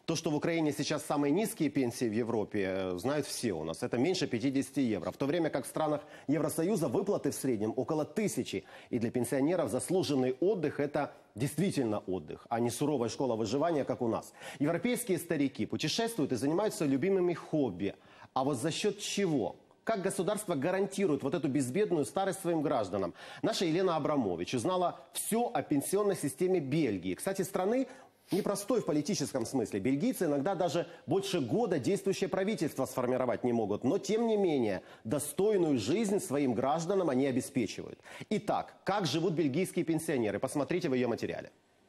То, что в Украине сейчас самые низкие пенсии в Европе, знают все у нас. Это меньше 50 евро. В то время как в странах Евросоюза выплаты в среднем около 1000. И для пенсионеров заслуженный отдых – это действительно отдых, а не суровая школа выживания, как у нас. Европейские старики путешествуют и занимаются любимыми хобби. А вот за счет чего? Как государство гарантирует вот эту безбедную старость своим гражданам? Наша Елена Абрамович узнала все о пенсионной системе Бельгии. Кстати, страны непростой в политическом смысле. Бельгийцы иногда даже больше года действующее правительство сформировать не могут. Но, тем не менее, достойную жизнь своим гражданам они обеспечивают. Итак, как живут бельгийские пенсионеры? Посмотрите в ее материале.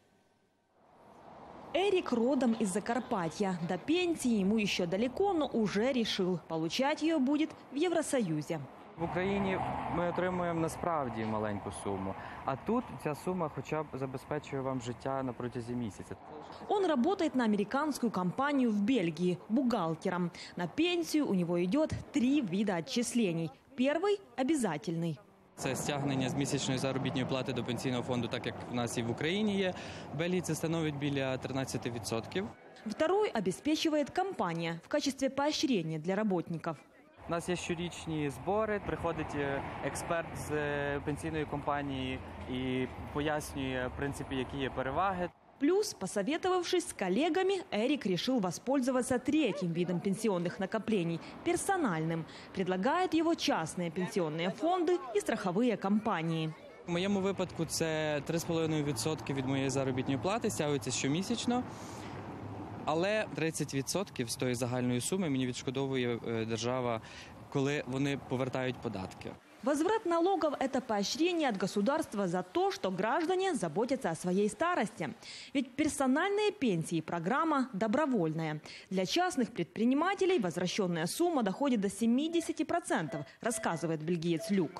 Эрик родом из Закарпатья. До пенсии ему еще далеко, но уже решил, получать ее будет в Євросоюзі. В Україні ми отримуємо насправді маленьку суму, а тут ця сума хоча б забезпечує вам життя на протязі місяця. Он работает на американскую компанию в Бельгии бухгалтером. На пенсию у него идет 3 вида отчислений. Первый – обязательный. Це стягнення з місячної заробітної плати до пенсійного фонду, так як в нас і в Україні є. В Бельгії це становить біля 13%. Второй обеспечивает компания в качестве поощрения для работников. У нас є щорічні збори, приходить експерт з пенсійної компанії і пояснює, в принципі, які є переваги. Плюс, посоветовавшись с коллегами, Эрик решил воспользоваться третьим видом пенсионных накоплений – персональным. Предлагает его частные пенсионные фонды и страховые компании. В моєму випадку це 3,5% від моєї заробітної плати, стягується щомісячно. Але 30% з тої загальної суми мені відшкодовує держава, коли вони повертають податки. Возврат налогов – это поощрение от государства за то, что граждане заботятся о своей старости. Ведь персональные пенсии – программа добровольная. Для частных предпринимателей возвращенная сумма доходит до 70%, рассказывает бельгиец Люк.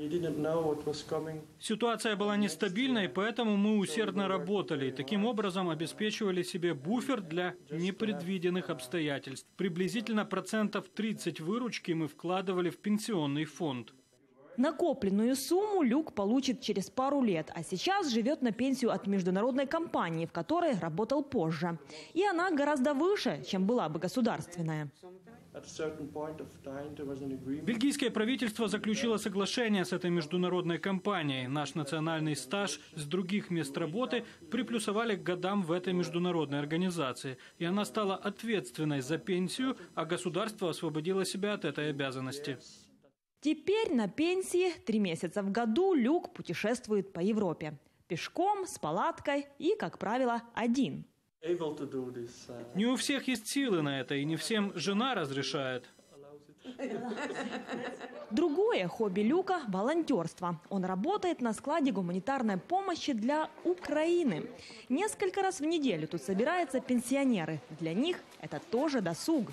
Ситуация была нестабильной, поэтому мы усердно работали и таким образом обеспечивали себе буфер для непредвиденных обстоятельств. Приблизительно 30% выручки мы вкладывали в пенсионный фонд. Накопленную сумму Люк получит через пару лет, а сейчас живет на пенсию от международной компании, в которой работал позже. И она гораздо выше, чем была бы государственная. Бельгийское правительство заключило соглашение с этой международной компанией. Наш национальный стаж с других мест работы приплюсовали к годам в этой международной организации. И она стала ответственной за пенсию, а государство освободило себя от этой обязанности. Теперь на пенсии 3 месяца в году Люк путешествует по Европе. Пешком, с палаткой и, как правило, один. Не у всех есть силы на это, и не всем жена разрешает. Другое хобби Люка – волонтерство. Он работает на складе гуманитарной помощи для Украины. Несколько раз в неделю тут собираются пенсионеры. Для них это тоже досуг.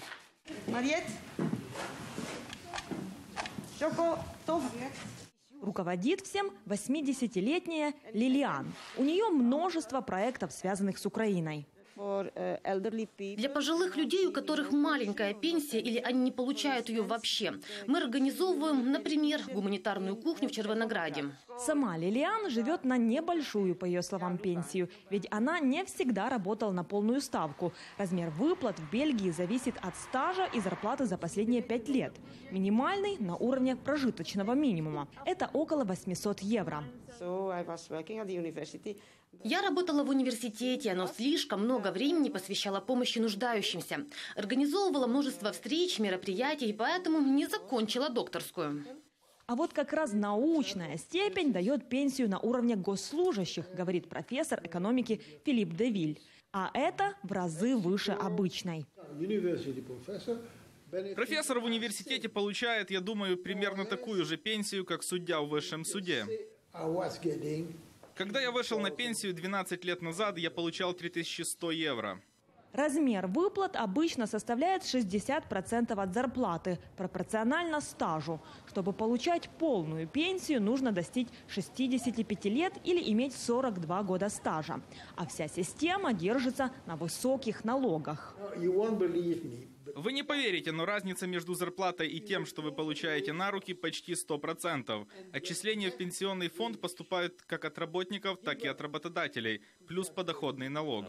Руководит всем 80-летняя Лилиан. У нее множество проектов, связанных с Украиной. Для пожилых людей, у которых маленькая пенсия или они не получают ее вообще, мы организовываем, например, гуманитарную кухню в Червонограде. Сама Лилиан живет на небольшую, по ее словам, пенсию, ведь она не всегда работала на полную ставку. Размер выплат в Бельгии зависит от стажа и зарплаты за последние 5 лет. Минимальный на уровне прожиточного минимума. Это около 800 евро. Я работала в университете, но слишком много времени посвящала помощи нуждающимся. Организовывала множество встреч, мероприятий, и поэтому не закончила докторскую. А вот как раз научная степень дает пенсию на уровне госслужащих, говорит профессор экономики Филипп де Виль. А это в разы выше обычной. Профессор в университете получает, я думаю, примерно такую же пенсию, как судья в высшем суде. Когда я вышел на пенсию 12 лет назад, я получал 3100 евро. Размер выплат обычно составляет 60% от зарплаты, пропорционально стажу. Чтобы получать полную пенсию, нужно достичь 65 лет или иметь 42 года стажа. А вся система держится на высоких налогах. Вы не поверите, но разница между зарплатой и тем, что вы получаете на руки, почти 100%. Отчисления в пенсионный фонд поступают как от работников, так и от работодателей, плюс подоходный налог.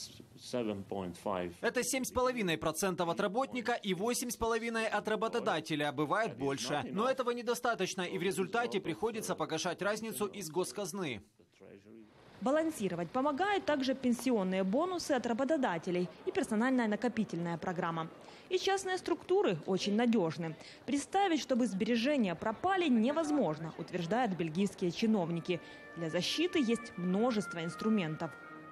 Это 7,5% от работника и 8,5% от работодателя, бывает больше. Но этого недостаточно, и в результате приходится погашать разницу из госказны. Балансировать помогают также пенсионные бонусы от работодателей и персональная накопительная программа. И частные структуры очень надежны. Представить, чтобы сбережения пропали, невозможно, утверждают бельгийские чиновники. Для защиты есть множество инструментов.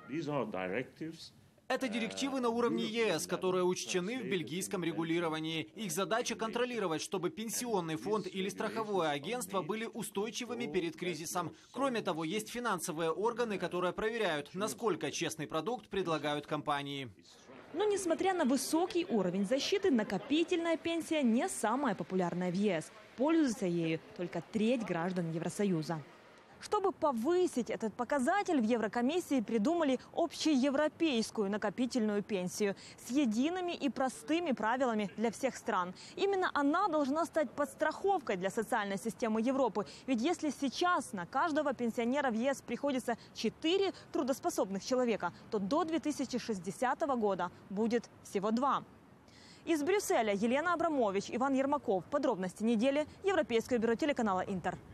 Это директивы на уровне ЕС, которые учтены в бельгийском регулировании. Их задача контролировать, чтобы пенсионный фонд или страховое агентство были устойчивыми перед кризисом. Кроме того, есть финансовые органы, которые проверяют, насколько честный продукт предлагают компании. Но несмотря на высокий уровень защиты, накопительная пенсия не самая популярная в ЕС. Пользуется ею только треть граждан Евросоюза. Чтобы повысить этот показатель, в Еврокомиссии придумали общеевропейскую накопительную пенсию с едиными и простыми правилами для всех стран. Именно она должна стать подстраховкой для социальной системы Европы. Ведь если сейчас на каждого пенсионера в ЕС приходится 4 трудоспособных человека, то до 2060 года будет всего 2. Из Брюсселя Елена Абрамович, Иван Ермаков. Подробности недели. Европейское бюро телеканала «Интер».